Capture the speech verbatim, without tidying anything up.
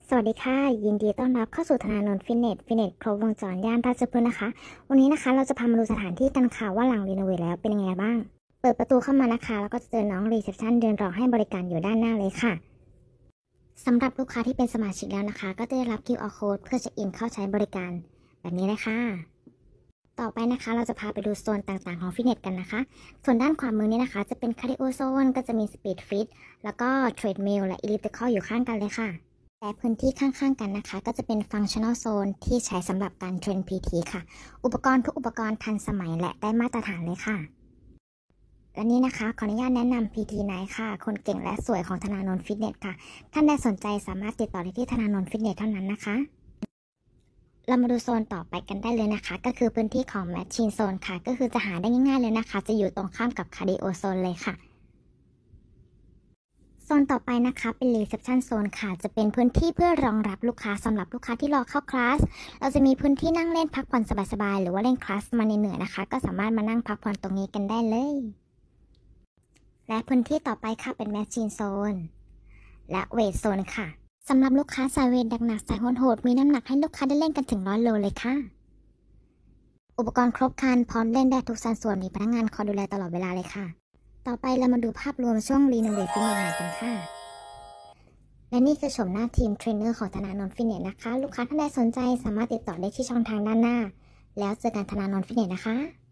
สวัสดีค่ะยินดีต้อนรับเข้าสู่ธนาโนนฟิตเนสฟิตเนสครบวงจรย่านราชพฤกษ์นะคะวันนี้นะคะเราจะพามาดูสถานที่กันค่ะว่าหลังรีโนเวทแล้วเป็นยังไงบ้างเปิดประตูเข้ามานะคะแล้วก็จะเจอน้องรีเซพชันเดินรอให้บริการอยู่ด้านหน้าเลยค่ะสำหรับลูกค้าที่เป็นสมาชิกแล้วนะคะก็จะได้รับ คิว อาร์ Code เพื่อเช็คอินเข้าใช้บริการแบบนี้เลยค่ะต่อไปนะคะเราจะพาไปดูโซนต่างๆของฟิตเนสกันนะคะส่วนด้านขวามือนี้นะคะจะเป็นคาร์ดิโอโซนก็จะมีสปีดฟิตแล้วก็เทรดมิลและอิลิปติคอลอยู่ข้างกันเลยค่ะแต่พื้นที่ข้างๆกันนะคะก็จะเป็นฟังชั่นอลโซนที่ใช้สำหรับการเทรน พี ที ค่ะอุปกรณ์ทุกอุปกรณ์ทันสมัยและได้มาตรฐานเลยค่ะและนี่นะคะขออนุญาตแนะนำ พี ที Night ค่ะคนเก่งและสวยของธนาโนนฟิตเนสค่ะท่านใดสนใจสามารถติดต่อได้ที่ธนาโนนฟิตเนสเท่านั้นนะคะเรามาดูโซนต่อไปกันได้เลยนะคะก็คือพื้นที่ของแมชชีนโซนค่ะก็คือจะหาได้ง่ายๆเลยนะคะจะอยู่ตรงข้ามกับคาร์ดิโอโซนเลยค่ะโซนต่อไปนะคะเป็น Reception Zone ค่ะจะเป็นพื้นที่เพื่อรองรับลูกค้าสำหรับลูกค้าที่รอเข้าคลาสเราจะมีพื้นที่นั่งเล่นพักผ่อนสบายๆหรือว่าเล่นคลาสมาเหนื่อยๆนะคะก็สามารถมานั่งพักผ่อนตรงนี้กันได้เลยและพื้นที่ต่อไปค่ะเป็น Machine Zone และ Weight Zone ค่ะสำหรับลูกค้าสายเวทหนักๆสายโหดๆมีน้ำหนักให้ลูกค้าได้เล่นกันถึงร้อยโลเลยค่ะอุปกรณ์ครบครันพร้อมเล่นได้ทุกสัดส่วนมีพนักงานคอยดูแลตลอดเวลาเลยค่ะต่อไปเรามาดูภาพรวมช่วงรีโนเวทฟิตเนสใหม่กันค่ะและนี่คือชมหน้าทีมเทรนเนอร์ของธนาโนนฟิตเนสนะคะลูกค้าท่านใดสนใจสามารถติดต่อได้ที่ช่องทางด้านหน้าแล้วเจอกันธนาโนนฟิตเนสนะคะ